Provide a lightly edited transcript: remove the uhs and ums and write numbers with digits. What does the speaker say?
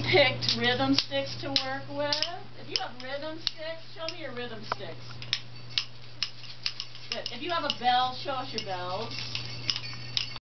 picked rhythm sticks to work with. If you have rhythm sticks, show me your rhythm sticks. Good. If you have a bell, show us your bells.